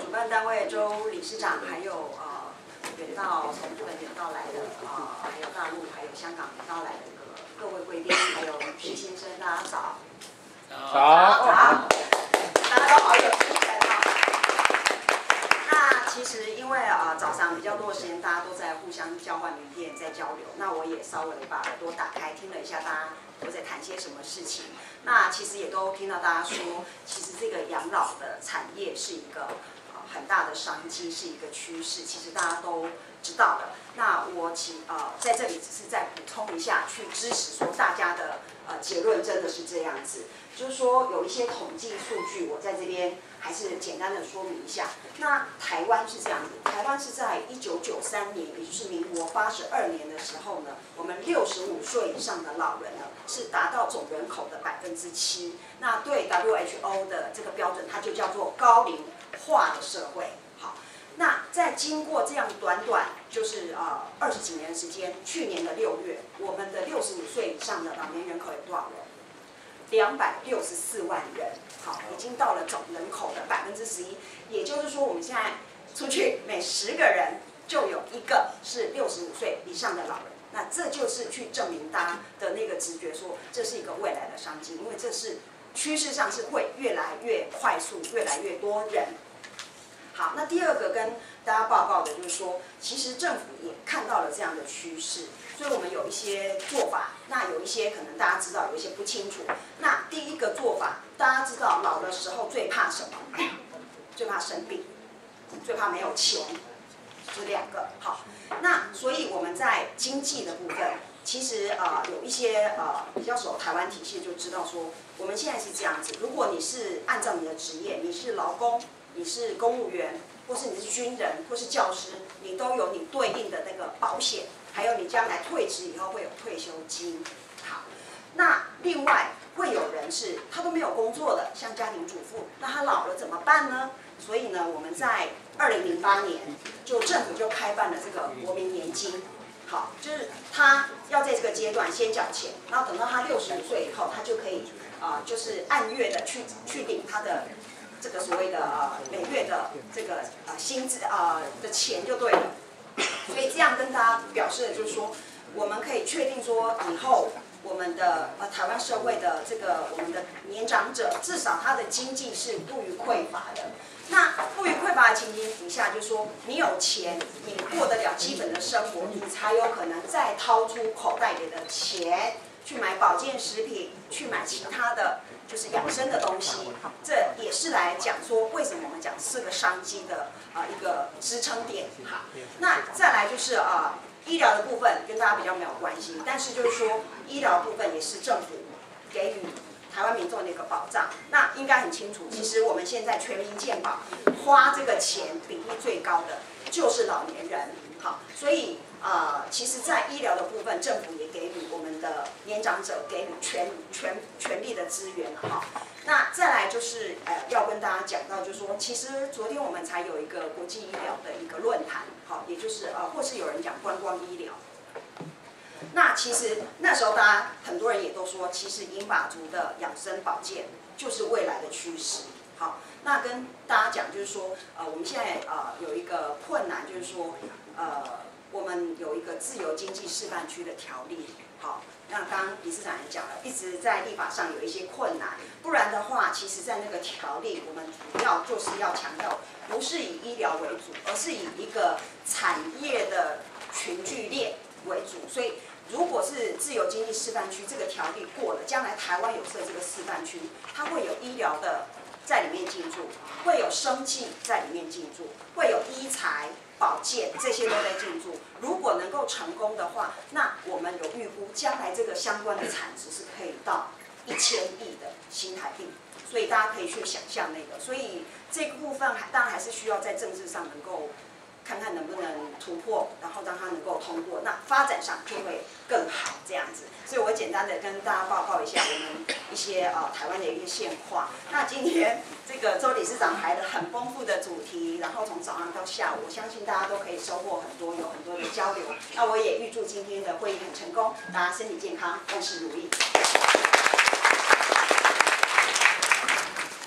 主办单位周理事长，还有从日本远道来的还有大陆还有香港远道来的各位贵宾，还有徐先生，大家早。早。大家都好有精神哦。那其实因为早上比较多的时间，大家都在互相交换名片，在交流。那我也稍微把耳朵打开，听了一下大家都在谈些什么事情。那其实也都听到大家说，其实这个养老的产业是一个很大的商机，是一个趋势，其实大家都知道的。那我在这里只是再补充一下，去支持说大家的结论真的是这样子，就是说有一些统计数据，我在这边还是简单的说明一下。那台湾是这样子，台湾是在1993年，也就是民国82年的时候呢，我们65岁以上的老人呢是达到总人口的7%。那对 WHO 的这个标准，它就叫做高龄化的社会。好，那在经过这样短就是20几年的时间，去年的6月，我们的65岁以上的老年人口有多少人？264万人。好，已经到了总人口的11%。也就是说，我们现在出去每10个人就有1个是65岁以上的老人。那这就是去证明大家的那个直觉说，这是一个未来的商机，因为这是趋势上是会越来越快速，越来越多人。好，那第二个跟大家报告的就是说，其实政府也看到了这样的趋势，所以我们有一些做法。那有一些可能大家知道，有一些不清楚。那第一个做法，大家知道老的时候最怕什么？最怕生病，最怕没有钱，这2个。好，那所以我们在经济的部分，其实有一些比较熟台湾体系就知道说，我们现在是这样子。如果你是按照你的职业，你是劳工，你是公务员，或是你是军人，或是教师，你都有你对应的那个保险，还有你将来退职以后会有退休金。好，那另外会有人是他都没有工作的，像家庭主妇，那他老了怎么办呢？所以呢，我们在2008年政府就开办了这个国民年金。好，就是他要在这个阶段先缴钱，然后等到他65岁以后，他就可以就是按月的去领他的这个所谓的每月的这个薪资的钱就对了。所以这样跟大家表示的就是说，我们可以确定说以后我们的台湾社会的这个我们的年长者，至少他的经济是不予匮乏的。那不予匮乏的情形底下，就是说你有钱，你过得了基本的生活，你才有可能再掏出口袋里的钱去买保健食品，去买其他的就是养生的东西。这也是来讲说为什么我们讲是个商机的一个支撑点。好，那再来就是医疗的部分跟大家比较没有关系，但是就是说医疗部分也是政府给予台湾民众的一个保障。那应该很清楚，其实我们现在全民健保花这个钱比例最高的就是老年人。好，所以其实在医疗的部分，政府也给予我们的年长者给予全力的资源。好，那再来就是要跟大家讲到，就是说，其实昨天我们才有一个国际医疗的一个论坛，好，也就是或是有人讲观光医疗。那其实那时候大家很多人也都说，其实银发族的养生保健就是未来的趋势。好，那跟大家讲就是说，我们现在有一个困难，就是说我们有一个自由经济示范区的条例。好，那刚刚理事长也讲了，一直在立法上有一些困难，不然的话，其实在那个条例，我们主要就是要强调，不是以医疗为主，而是以一个产业的群聚链为主。所以如果是自由经济示范区这个条例过了，将来台湾有设这个示范区，它会有医疗的在里面进驻，会有生技在里面进驻，会有医材、保健这些都在进驻。如果能够成功的话，那我们有预估将来这个相关的产值是可以到1000亿的新台币，所以大家可以去想象那个。所以这个部分当然还是需要在政治上能够看看能不能突破，然后让它能够通过，那发展上就会更好这样子。所以我简单的跟大家报告一下我们一些台湾的一些现况。那今天这个周理事长排了很丰富的主题，然后从早上到下午，我相信大家都可以收获很多，有很多的交流。那我也预祝今天的会议很成功，大家身体健康，万事如意。 我非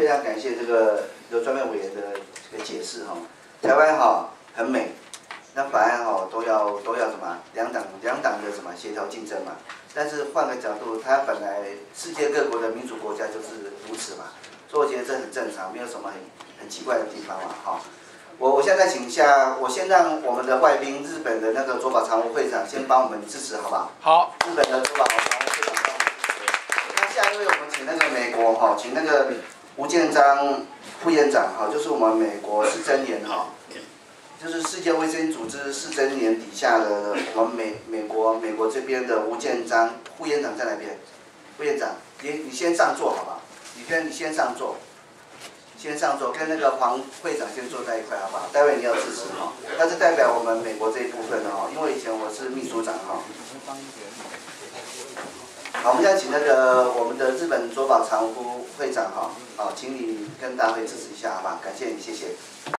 非常感谢这个由专门委员的这个解释哈。台湾哈很美，那法案哈都要什么两党的什么协调竞争嘛。但是换个角度，它本来世界各国的民主国家就是如此嘛，所以我觉得这很正常，没有什么很奇怪的地方嘛哈。我现在请一下，我先让我们的外宾日本的那个卓保常务会长先帮我们支持好不好？好。日本的卓保常务会长帮我们支持。那下一位我们请那个美国哈，请那个吴建章副院长哈，就是我们美国4周年哈，就是世界卫生组织4周年底下的我们美国这边的吴建章副院长在那边，副院长你先上座好不好？你先上座。先上座，跟那个黄会长先坐在一块，好不好？待会你要支持哈，他是代表我们美国这一部分的哈，因为以前我是秘书长哈。好，我们现在请那个我们的日本卓保常务会长哈，好，请你跟大会支持一下，好吧？感谢你，谢谢。